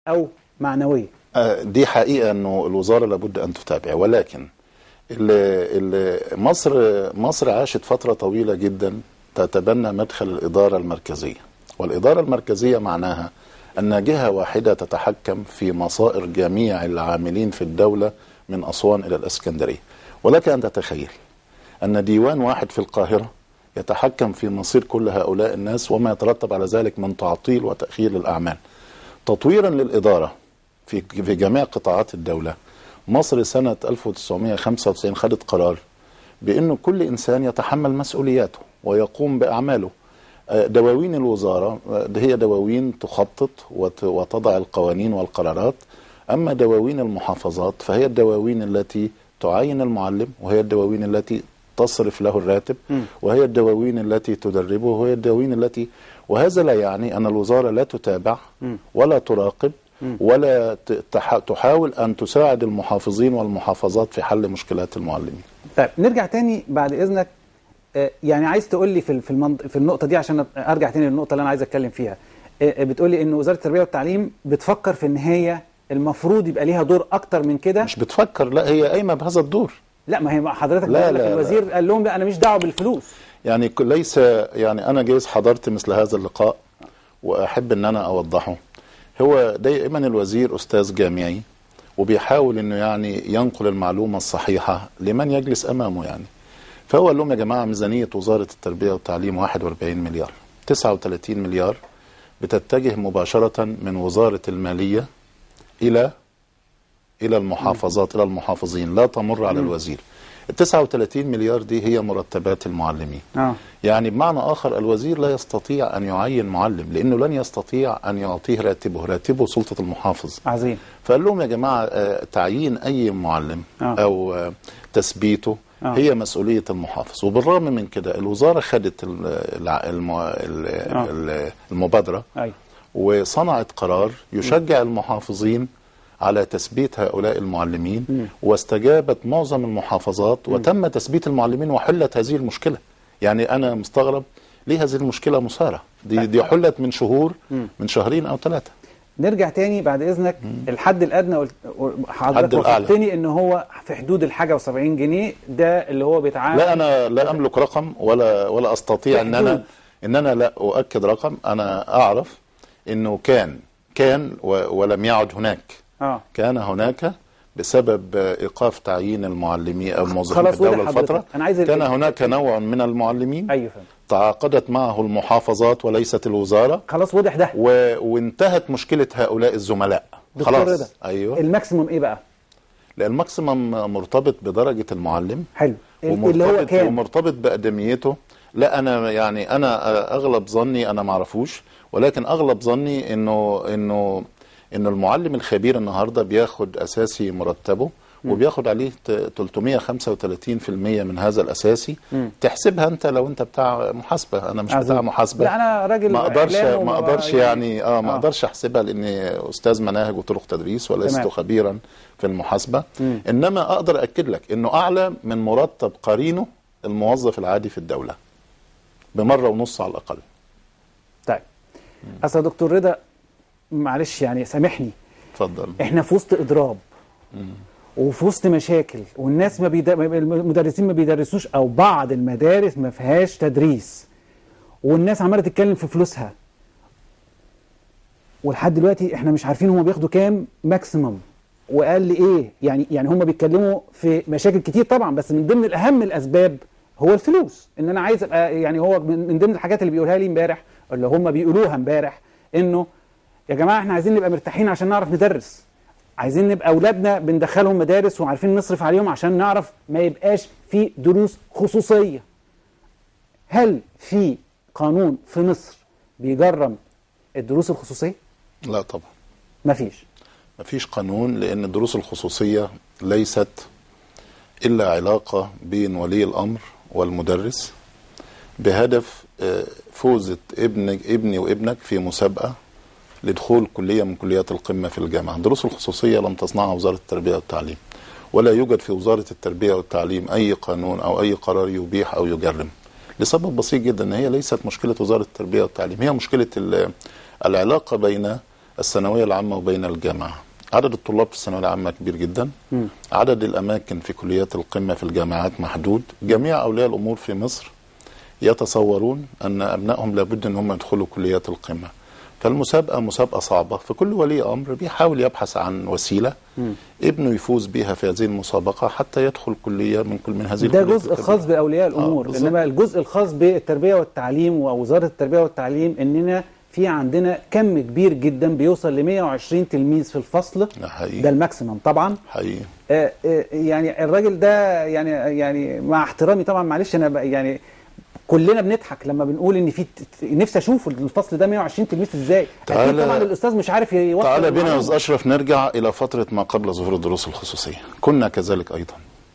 أو معنوية. دي حقيقة أنه الوزارة لابد أن تتابع، ولكن مصر عاشت فترة طويلة جدا تتبنى مدخل الإدارة المركزية، والإدارة المركزية معناها أن جهة واحدة تتحكم في مصائر جميع العاملين في الدولة من أسوان إلى الإسكندرية. ولك أن تتخيل أن ديوان واحد في القاهرة يتحكم في مصير كل هؤلاء الناس وما يترتب على ذلك من تعطيل وتأخير للأعمال. تطويرا للإدارة في جميع قطاعات الدولة، مصر سنة 1995 خدت قرار بأنه كل إنسان يتحمل مسؤولياته ويقوم بأعماله. دواوين الوزارة هي دواوين تخطط وتضع القوانين والقرارات، أما دواوين المحافظات فهي الدواوين التي تعين المعلم، وهي الدواوين التي تصرف له الراتب، وهي الدواوين التي تدربه، وهي الدواوين التي، وهذا لا يعني أن الوزارة لا تتابع ولا تراقب ولا تحاول أن تساعد المحافظين والمحافظات في حل مشكلات المعلمين. طيب نرجع تاني بعد إذنك، يعني عايز تقول لي في النقطة دي عشان أرجع تاني للنقطة اللي أنا عايز أتكلم فيها. بتقول لي إن وزارة التربية والتعليم بتفكر في إن هي المفروض يبقى ليها دور أكتر من كده. مش بتفكر، لا هي قايمة بهذا الدور. لا، ما هي حضرتك بقول لك الوزير قال لهم لا أنا مش دعوة بالفلوس. يعني ليس، يعني أنا جايز حضرت مثل هذا اللقاء وأحب أن أنا أوضحه. هو دائما الوزير أستاذ جامعي وبيحاول أنه يعني ينقل المعلومة الصحيحة لمن يجلس أمامه. يعني فهو قال لهم يا جماعة ميزانية وزارة التربية والتعليم 41 مليار، 39 مليار بتتجه مباشرة من وزارة المالية إلى المحافظات، إلى المحافظين، لا تمر على الوزير. ال 39 مليار دي هي مرتبات المعلمين. يعني بمعنى آخر الوزير لا يستطيع أن يعين معلم، لأنه لن يستطيع أن يعطيه راتبه سلطة المحافظ. عظيم. فقال لهم يا جماعة تعيين أي معلم أو تثبيته هي مسؤولية المحافظ. وبالرغم من كده الوزارة خدت المبادرة وصنعت قرار يشجع المحافظين على تثبيت هؤلاء المعلمين، واستجابت معظم المحافظات وتم تثبيت المعلمين وحلت هذه المشكلة. يعني أنا مستغرب ليه هذه المشكلة مثارة، دي حلت من شهور، من شهرين أو 3. نرجع تاني بعد إذنك. الحد الأدنى حضرتك وصفتني إن هو في حدود الحاجة و70 جنيه، ده اللي هو بيتعامل. لا أنا لا أملك رقم ولا أستطيع إن أنا لا أؤكد رقم. أنا أعرف إنه كان ولم يعد هناك. كان هناك بسبب إيقاف تعيين المعلمين أو الموظفين في الدولة الفترة. كان هناك نوع من المعلمين تعاقدت معه المحافظات وليست الوزارة. خلاص وضح ده. وانتهت مشكلة هؤلاء الزملاء. خلاص. أيوه. الماكسيمم إيه بقى؟ لا، الماكسيمم مرتبط بدرجة المعلم. حلو. اللي هو كام؟ ومرتبط بأقدميته. لا أنا يعني أنا أغلب ظني، أنا معرفوش، ولكن أغلب ظني إنه المعلم الخبير النهاردة بياخد أساسي مرتبه وبياخد عليه 335% من هذا الأساسي. تحسبها أنت لو أنت بتاع محاسبة، أنا مش بتاع محاسبة. لا أنا راجل ما أقدرش يعني ما أقدرش أحسبها لأني أستاذ مناهج وطرق تدريس ولست خبيرا في المحاسبة. إنما أقدر أكد لك إنه أعلى من مرتب قرينه الموظف العادي في الدولة بمرة ونص على الأقل. طيب أصل دكتور رضا معلش يعني سامحني، اتفضل. احنا في وسط اضراب وفي وسط مشاكل، والناس المدرسين ما بيدرسوش، او بعض المدارس ما فيهاش تدريس، والناس عماله تتكلم في فلوسها، ولحد دلوقتي احنا مش عارفين هم بياخدوا كام ماكسيمم وقال لي ايه. يعني هم بيتكلموا في مشاكل كتير طبعا، بس من ضمن الاهم الاسباب هو الفلوس. ان انا عايز ابقى يعني هو من ضمن الحاجات اللي بيقولها لي امبارح، اللي هم بيقولوها امبارح، انه يا جماعة احنا عايزين نبقى مرتاحين عشان نعرف ندرس، عايزين نبقى أولادنا بندخلهم مدارس وعارفين نصرف عليهم عشان نعرف ما يبقاش في دروس خصوصية. هل في قانون في مصر بيجرم الدروس الخصوصية؟ لا طبعا. مفيش قانون، لأن الدروس الخصوصية ليست إلا علاقة بين ولي الأمر والمدرس بهدف فوزة ابني وابنك في مسابقة لدخول كلية من كليات القمة في الجامعة. الدروس الخصوصية لم تصنعها وزارة التربية والتعليم، ولا يوجد في وزارة التربية والتعليم أي قانون أو أي قرار يبيح أو يجرم، لسبب بسيط جدا. أن هي ليست مشكلة وزارة التربية والتعليم، هي مشكلة العلاقة بين الثانوية العامة وبين الجامعة. عدد الطلاب في الثانوية العامة كبير جدا، عدد الأماكن في كليات القمة في الجامعات محدود. جميع أولياء الأمور في مصر يتصورون أن أبنائهم لابد أن هم يدخلوا كليات القمة، فالمسابقة مسابقة صعبة، فكل ولي أمر بيحاول يبحث عن وسيلة ابنه يفوز بها في هذه المسابقة حتى يدخل كلية من هذه الكليات. ده جزء خاص بأولياء الأمور، إنما الجزء الخاص بالتربية والتعليم ووزارة التربية والتعليم إننا في عندنا كم كبير جدا بيوصل ل 120 تلميذ في الفصل. ده الماكسيمم طبعا حقيقي. يعني الراجل ده يعني مع احترامي طبعا، معلش أنا يعني كلنا بنضحك لما بنقول ان في نفسي اشوف الفصل ده 120 تلميذ ازاي. اكيد طبعا الاستاذ مش عارف يوصل. تعالى بينا يا استاذ اشرف نرجع الى فتره ما قبل ظهور الدروس الخصوصيه، كنا كذلك ايضا.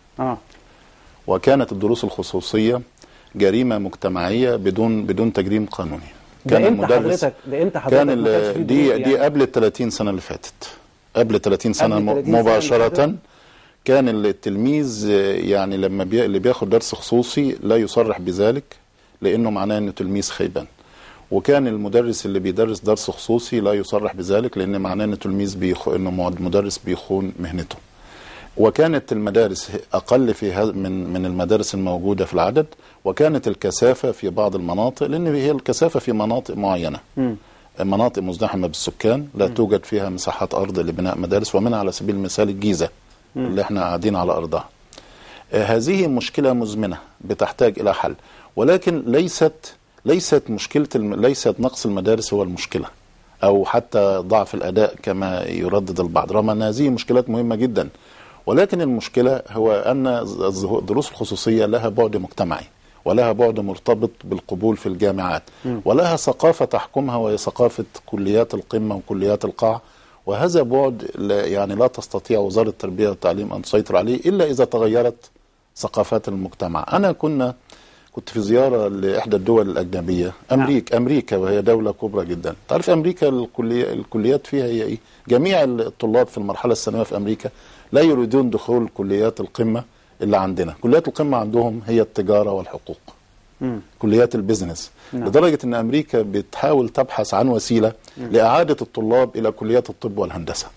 وكانت الدروس الخصوصيه جريمه مجتمعيه بدون تجريم قانوني. كان المدرس ده امتى حضرتك كان دي قبل ال 30 سنه اللي فاتت، قبل 30 سنه مباشره. كان التلميذ يعني لما اللي بياخد درس خصوصي لا يصرح بذلك لانه معناه انه تلميذ خيبان، وكان المدرس اللي بيدرس درس خصوصي لا يصرح بذلك لان معناه انه تلميذ انه مدرس بيخون مهنته. وكانت المدارس اقل في من المدارس الموجوده في العدد، وكانت الكثافه في بعض المناطق، لان هي الكثافه في مناطق معينه، مناطق مزدحمه بالسكان لا توجد فيها مساحات ارض لبناء مدارس، ومنها على سبيل المثال الجيزه اللي احنا قاعدين على ارضها. هذه مشكله مزمنه بتحتاج الى حل، ولكن ليست مشكله ليست نقص المدارس هو المشكله، او حتى ضعف الاداء كما يردد البعض، رغم ان هذه مشكلات مهمه جدا. ولكن المشكله هو ان الدروس الخصوصيه لها بعد مجتمعي، ولها بعد مرتبط بالقبول في الجامعات، ولها ثقافه تحكمها وهي ثقافه كليات القمه وكليات القاع، وهذا بعد يعني لا تستطيع وزاره التربيه والتعليم ان تسيطر عليه الا اذا تغيرت ثقافات المجتمع. انا كنت في زياره لاحدى الدول الاجنبيه، امريكا وهي دوله كبرى جدا. تعرف امريكا الكليات فيها هي ايه؟ جميع الطلاب في المرحله الثانويه في امريكا لا يريدون دخول كليات القمه اللي عندنا. كليات القمه عندهم هي التجاره والحقوق، كليات البيزنس. لدرجه ان امريكا بتحاول تبحث عن وسيله لاعاده الطلاب الى كليات الطب والهندسه،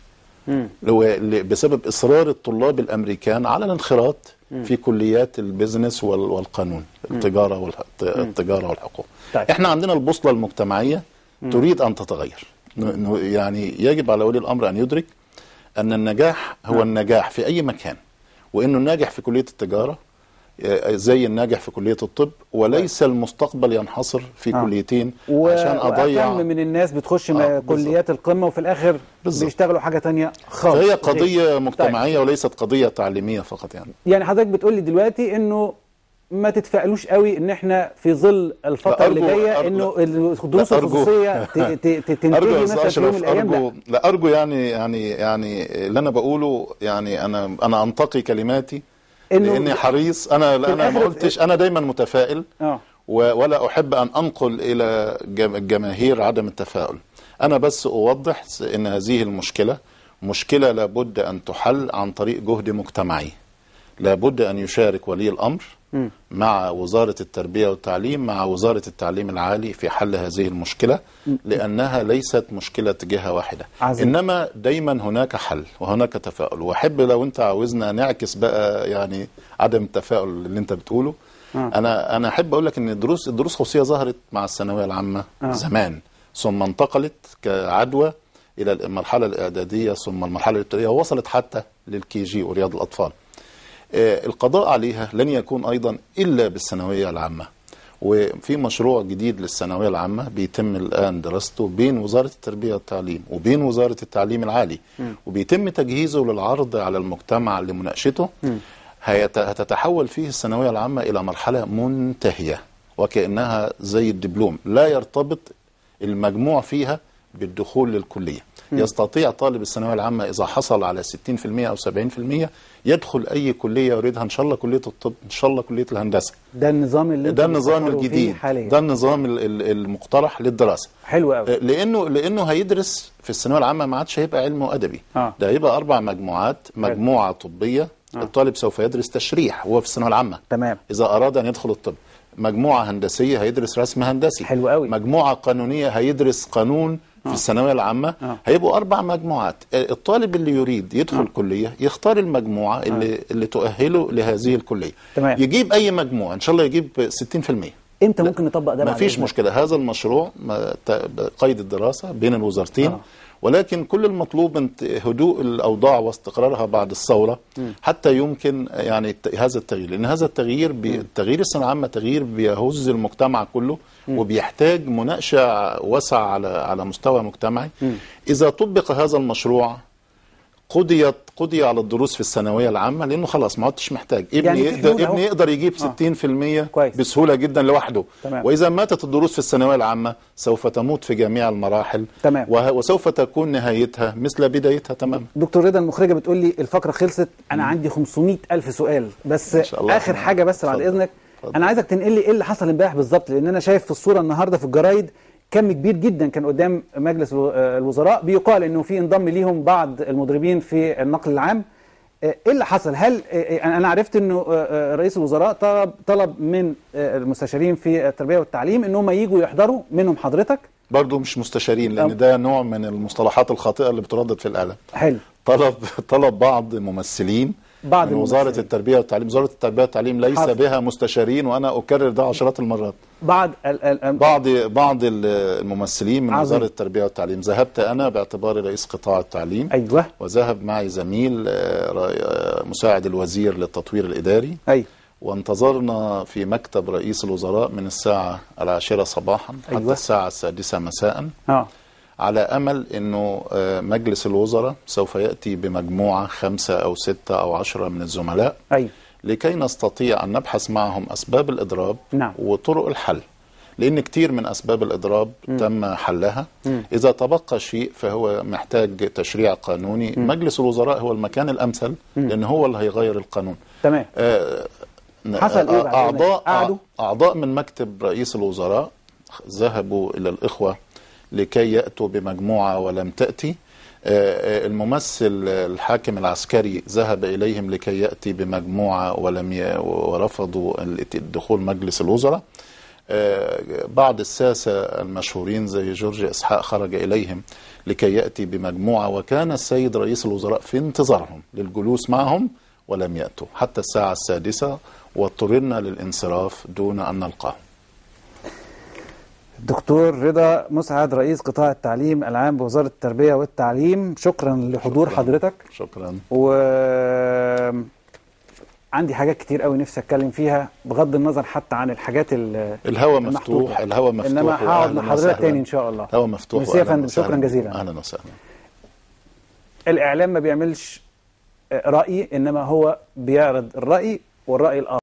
بسبب اصرار الطلاب الامريكان على الانخراط في كليات البيزنس والقانون، التجاره والحقوق. طيب. احنا عندنا البوصله المجتمعيه تريد ان تتغير. يعني يجب على ولي الامر ان يدرك ان النجاح هو النجاح في اي مكان، وانه الناجح في كليه التجاره زي الناجح في كليه الطب، وليس المستقبل ينحصر في كليتين عشان اضيع. وكم من الناس بتخش كليات القمه وفي الاخر بيشتغلوا حاجه ثانيه خالص. فهي قضيه مجتمعيه. طيب. وليست قضيه تعليميه فقط. يعني حضرتك بتقول لي دلوقتي انه ما تتفائلوش قوي ان احنا في ظل الفتره اللي جايه انه الدروس الخصوصيه تنتهي مثلا في يوم من الايام. لا ارجو يعني اللي انا بقوله، يعني انا انتقي كلماتي لاني حريص. انا ما قلتش، انا دايما متفائل ولا احب ان انقل الى الجماهير عدم التفاؤل. انا بس اوضح ان هذه المشكله مشكله لابد ان تحل عن طريق جهد مجتمعي. لابد ان يشارك ولي الامر مع وزاره التربيه والتعليم، مع وزاره التعليم العالي في حل هذه المشكله، لانها ليست مشكله جهه واحده، انما دايما هناك حل وهناك تفاؤل. واحب لو انت عاوزنا نعكس بقى يعني عدم التفاؤل اللي انت بتقوله. انا احب اقول لك ان الدروس الخصوصيه ظهرت مع الثانويه العامه زمان، ثم انتقلت كعدوى الى المرحله الاعداديه، ثم المرحله الابتدائيه، ووصلت حتى للكي جي ورياض الاطفال. القضاء عليها لن يكون أيضا إلا بالثانوية العامة، وفي مشروع جديد للثانوية العامة بيتم الآن دراسته بين وزارة التربية والتعليم وبين وزارة التعليم العالي، وبيتم تجهيزه للعرض على المجتمع لمناقشته. هتتحول فيه الثانوية العامة إلى مرحلة منتهية، وكأنها زي الدبلوم لا يرتبط المجموع فيها بالدخول للكلية. يستطيع طالب الثانويه العامه اذا حصل على 60% او 70% يدخل اي كليه يريدها، ان شاء الله كليه الطب، ان شاء الله كليه الهندسه. ده النظام اللي ده النظام الجديد، ده النظام المقترح للدراسه. حلو قوي. لانه هيدرس في الثانويه العامه ما عادش هيبقى علم وادبي. ده هيبقى 4 مجموعات، مجموعه طبيه. الطالب سوف يدرس تشريح وهو في الثانويه العامه. تمام. اذا اراد ان يدخل الطب. مجموعه هندسيه هيدرس رسم هندسي. حلو قوي. مجموعه قانونيه هيدرس قانون في الثانويه العامه هيبقوا 4 مجموعات. الطالب اللي يريد يدخل كليه يختار المجموعه اللي تؤهله لهذه الكليه. تمام. يجيب اي مجموعه ان شاء الله يجيب 60%. امتى ممكن نطبق ده؟ ما فيش مشكله. هذا المشروع قيد الدراسه بين الوزارتين. ولكن كل المطلوب هدوء الأوضاع واستقرارها بعد الثورة حتى يمكن يعني هذا التغيير، لأن هذا التغيير تغيير الثانوية العامة تغيير بيهز المجتمع كله وبيحتاج مناقشة واسعة على مستوى مجتمعي. إذا طبق هذا المشروع قضي على الدروس في الثانويه العامه، لانه خلاص ما عدتش محتاج. ابني يقدر يجيب 60% بسهوله جدا لوحده. تمام. واذا ماتت الدروس في الثانويه العامه سوف تموت في جميع المراحل. تمام. وسوف تكون نهايتها مثل بدايتها. تمام. دكتور رضا، المخرجه بتقول لي الفقره خلصت، انا عندي 500,000 سؤال بس اخر حاجه بس بعد اذنك. انا عايزك تنقل لي ايه اللي حصل امبارح بالظبط، لان انا شايف في الصوره النهارده في الجرايد كم كبير جدا كان قدام مجلس الوزراء، بيقال انه في انضم ليهم بعض المضربين في النقل العام. ايه اللي حصل؟ هل انا عرفت انه رئيس الوزراء طلب من المستشارين في التربيه والتعليم انهم ييجوا يحضروا، منهم حضرتك؟ برضو مش مستشارين، لان ده نوع من المصطلحات الخاطئه اللي بتردد في الاعلام. حلو. طلب بعض ممثلين من وزارة التربية والتعليم. وزارة التربية والتعليم ليس بها مستشارين، وأنا أكرر ده عشرات المرات. بعض الممثلين من وزارة التربية والتعليم. ذهبت أنا باعتباري رئيس قطاع التعليم. أيوة. وذهب معي زميل مساعد الوزير للتطوير الإداري. أيوة. وانتظرنا في مكتب رئيس الوزراء من الساعة 10 صباحا حتى الساعة 6 مساء. على أمل أنه مجلس الوزراء سوف يأتي بمجموعة 5 أو 6 أو 10 من الزملاء. أيوة. لكي نستطيع أن نبحث معهم أسباب الإضراب. نعم. وطرق الحل، لأن كتير من أسباب الإضراب تم حلها. إذا تبقى شيء فهو محتاج تشريع قانوني. مجلس الوزراء هو المكان الأمثل، لأن هو اللي هيغير القانون. تمام. حصل إيه بعد أعضاء من مكتب رئيس الوزراء ذهبوا إلى الإخوة لكي يأتوا بمجموعة ولم تأتي. الممثل الحاكم العسكري ذهب إليهم لكي يأتي بمجموعة ورفضوا دخول مجلس الوزراء. بعض الساسة المشهورين زي جورج إسحاق خرج إليهم لكي يأتي بمجموعة، وكان السيد رئيس الوزراء في انتظارهم للجلوس معهم ولم يأتوا حتى الساعة 6، واضطررنا للانصراف دون أن نلقاهم. دكتور رضا مسعد، رئيس قطاع التعليم العام بوزارة التربية والتعليم، شكرا لحضور حضرتك. شكرا. عندي حاجات كتير قوي نفسي اتكلم فيها بغض النظر حتى عن الحاجات الهوا مفتوح. الهوا مفتوح، انما هقعد مع حضرتك تاني ان شاء الله. الهوا مفتوح. ميرسي يا فندم، شكرا جزيلا. اهلا وسهلا. الاعلام ما بيعملش رأي، انما هو بيعرض الرأي والرأي الآخر.